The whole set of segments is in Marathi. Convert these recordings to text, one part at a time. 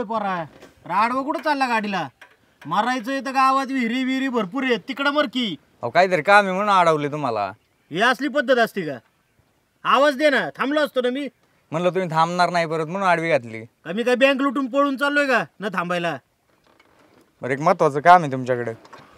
पोरा राडवं कुठं चालला गाडीला मारायचं तर गावात विहिरी विहिरी भरपूर आहेत तिकडं मर की अहो काहीतरी काम आहे म्हणून अडवले तुम्हाला ही असली पद्धत असते का आवाज दे ना थांबलो असतो ना मी म्हणलं तुम्ही थांबणार नाही परत म्हणून आडवी घातली कमी काय बँक लुटून पळून चाललोय का न थांबायला बरं एक महत्वाचं काम आहे तुमच्याकडे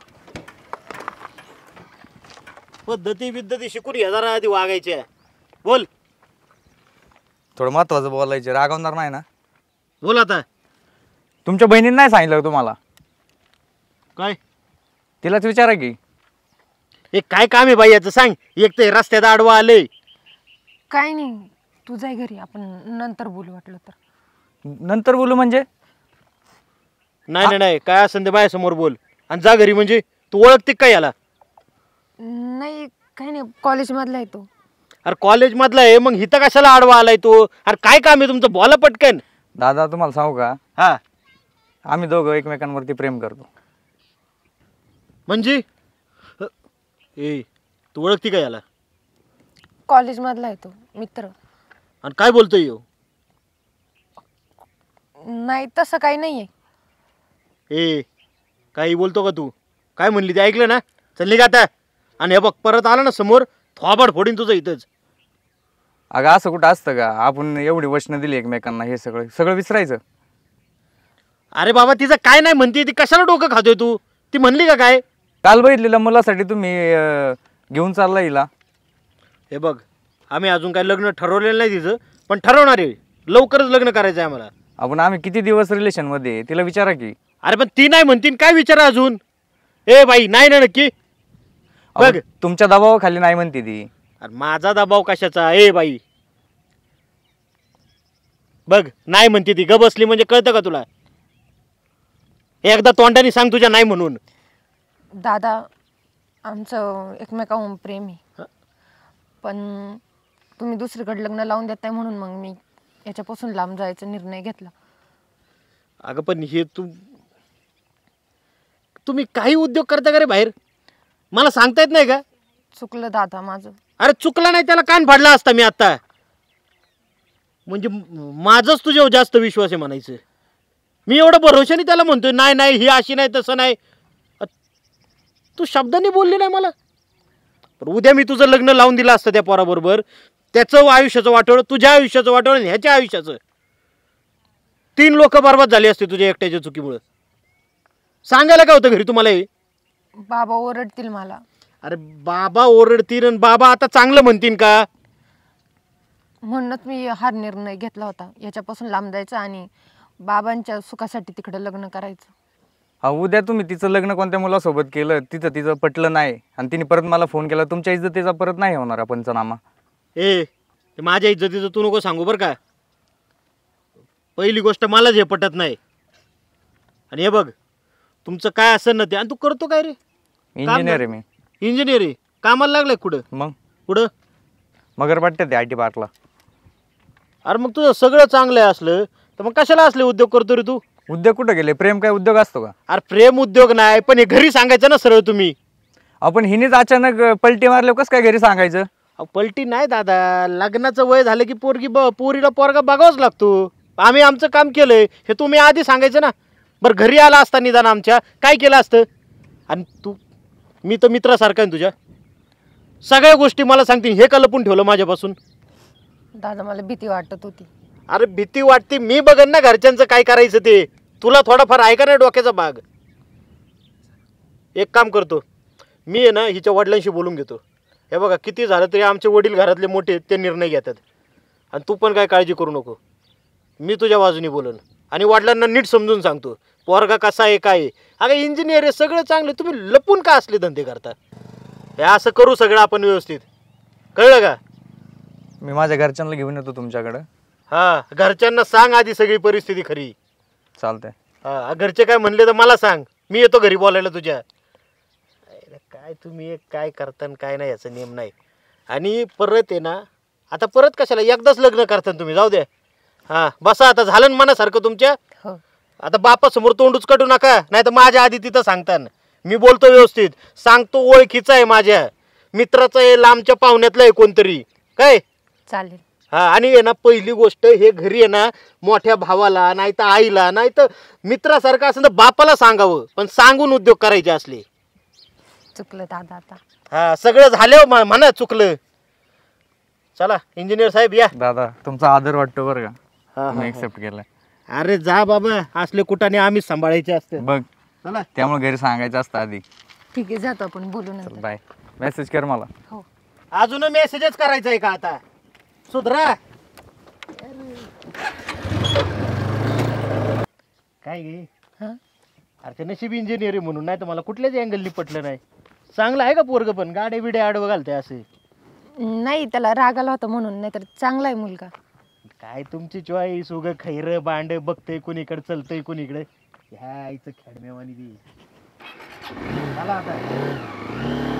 पद्धती बिद्धती शिकून या जरा आधी वागायच्या बोल थोडं महत्वाचं बोलायचं रागवणार नाही ना बोल आता तुमच्या बहिणीने नाही सांगितलं तुम्हाला काय तिलाच विचारा की हे काय काम आहे बाई याचं सांग एक तर रस्त्यात आडवा आले काय नाही तू जाय घरी आपण नंतर बोलू वाटलं तर नंतर बोलू म्हणजे नाही नाही नाही काय असं ते बायासमोर बोल आणि जा घरी म्हणजे तू ओळखते काय याला नाही काही नाही कॉलेजमधला आहे तो अरे कॉलेज मधला आहे मग इथं कशाला आडवा आलाय तो अरे काय काम आहे तुमचं बोला पटकन दादा तुम्हाला सांगू का हा आम्ही दोघं एकमेकांवरती प्रेम करतो म्हणजे ए तू ओळखते का याला कॉलेजमधला आहे तो मित्र आणि काय बोलतोय ह्यो? नाही तसं काही नाही आहे ए काही बोलतो का तू काय म्हणली ते ऐकलं ना चल निघ आता आणि हे बघ परत आला ना समोर थोबाड फोडीन तुझं इथंच अगं असं कुठं असतं का आपण एवढी वचनं दिली एकमेकांना हे सगळं सगळं विसरायचं अरे बाबा तिचं काय नाही म्हणते ती कशाला डोकं खातोय तू ती म्हणली का काय काल बघितलेलं मुलासाठी तुम्ही घेऊन चालला हिला हे बघ आम्ही अजून काही लग्न ठरवलेलं नाही तिचं पण ठरवणार आहे लवकरच लग्न करायचं आहे आम्हाला आपण आम्ही किती दिवस रिलेशनमध्ये आहे, तिला विचारा की अरे पण ती नाही म्हणतीन काय विचारा अजून ए बाई नाही ना नक्की बघ तुमच्या दबावाखाली नाही म्हणते ती अरे माझा दबाव कशाचा ए बाई बघ नाही म्हणते ती ग बसली म्हणजे कळतं का तुला एकदा तोंडाने सांग तुझ्या नाही म्हणून दादा आमचं एकमेकाहून प्रेम आहे पण तुम्ही दुसरीकडे लग्न लावून देताय म्हणून मग मी याच्यापासून लांब जायचा निर्णय घेतला अगं पण हे तुम्ही काही उद्योग करता का रे बाहेर मला सांगता येत नाही का चुकलं दादा माझं अरे चुकला नाही त्याला कान फाडला असता मी आता म्हणजे माझंच तुझ्यावर जास्त विश्वास आहे म्हणायचं मी एवढं भरोशाने त्याला म्हणतोय नाही नाही ही अशी नाही तसं नाही तू शब्दांनी बोलली नाही मला पण उद्या मी तुझं लग्न लावून दिलं असतं त्या पोराबरोबर त्याचं आयुष्याचं वाटोळं तुझ्या आयुष्याचं वाटोळं आणि ह्याच्या आयुष्याचं 3 लोक बर्बाद झाले असते तुझ्या एकट्याच्या चुकीमुळं सांगायला काय होतं घरी तुम्हाला हे बाबा ओरडतील मला अरे बाबा ओरडतील आणि बाबा आता चांगलं म्हणतील का म्हणूनच मी हा निर्णय घेतला होता याच्यापासून लांब जायचा आणि बाबांच्या सुखासाठी तिकडे लग्न करायचं हा उद्या तुम्ही तिचं लग्न कोणत्या मुलासोबत केलं तिचं पटलं नाही आणि तिने परत मला फोन केला तुमच्या इज्जतीचा परत नाही होणार पंचनामा ए माझ्या इज्जतीचं तू नको सांगू बरं का पहिली गोष्ट मलाच हे पटत नाही आणि हे बघ तुमचं काय असं ना ते आणि तू करतो काय रे इंजिनियर आहे मी इंजिनियर आहे कामाला लागलाय कुठं मग कुठं मगर पट्ट्यात ते IT पार्कला अरे मग तुझं सगळं चांगलं आहे असलं तर मग कशाला असले उद्योग करतो रे तू उद्योग कुठं गेले प्रेम काय उद्योग असतो का अरे प्रेम उद्योग नाही पण हे घरी सांगायचं ना सरळ तुम्ही आपण हिनेच अचानक पलटी मारले कसं काय घरी सांगायचं पलटी नाही दादा लग्नाचं वय झालं की पोरीला पोरगा बघावाच लागतो आम्ही आमचं काम केलंय हे तुम्ही आधी सांगायचं ना बरं घरी आला असता निदान आमच्या काय केलं असतं आणि मी तर मित्रासारखा आहे तुझ्या सगळ्या गोष्टी मला सांगतील हे का लपून ठेवलं माझ्यापासून दादा मला भीती वाटत होती अरे भीती वाटते मी बघन ना घरच्यांचं काय करायचं ते तुला थोडाफार आहे का नाही डोक्याचा भाग एक काम करतो मी आहे ना हिच्या वडिलांशी बोलून घेतो हे बघा किती झालं तरी आमचे वडील घरातले मोठे ते निर्णय घेतात आणि तू पण काय काळजी करू नको मी तुझ्या बाजूने बोलन आणि वडिलांना नीट समजून सांगतो पोरगा कसा आहे काय आहे अगं इंजिनियर आहे सगळं चांगलं तुम्ही लपून का असले धंदे करता हे असं करू सगळं आपण व्यवस्थित कळलं का मी माझ्या घरच्यांना घेऊन येतो तुमच्याकडं हा घरच्यांना सांग आधी सगळी परिस्थिती खरी चालतंय हा घरचे काय म्हणले तर मला सांग मी येतो घरी बोलायला तुझ्या काय तुम्ही काय करता काय नाही याचा नियम नाही आणि परत आहे ना आता परत कशाला एकदाच लग्न करता तुम्ही जाऊ द्या हा बसा आता झालं मनासारखं तुमच्या आता बापासमोर तोंडूच कटू नका नाही तर माझ्या आधी तिथं सांगताना मी बोलतो व्यवस्थित सांगतो ओळखीचा आहे माझ्या मित्राचा आहे लांबच्या पाहुण्यातला आहे कोणतरी काय चालेल हा आणि आहे ना पहिली गोष्ट हे घरी आहे ना मोठ्या भावाला नाही तर आईला नाही तर मित्रासारखं असं तर बापाला सांगावं पण सांगून उद्योग करायचे असले. चुकलं दादा आता. हा सगळं झालं म्हणा चुकलं. चला इंजिनियर साहेब या. दादा तुमचा आदर वाटतो बरं का, हा, तुम्ही हा, एक्सेप्ट केलाय. अरे जा बाबा असले कुठाने आम्हीच सांभाळायचे असते. बघ चला त्यामुळे घरी सांगायचं असतं आधी. ठीक आहे जातो आपण बोलू चल नंतर. बाय, मेसेज कर मला. हो. अजून मेसेजच करायचा आहे का आता सुधरा. काय गे हा अरे ते नशीब इंजिनियर आहे म्हणून, नाही तर मला कुठल्याच अँगलनी पटलं नाही. चांगलं आहे का पोरग पण गाड्या बिड्या आडवं घालते असे. नाही त्याला राग आला होता म्हणून, नाहीतर चांगला आहे मुलगा. काय तुमची चॉईस उग खैर बांड बघतंय कुणीकडे चलतंय कुणीकडे ह्या आईचं खेडमेवानी बी. चला आता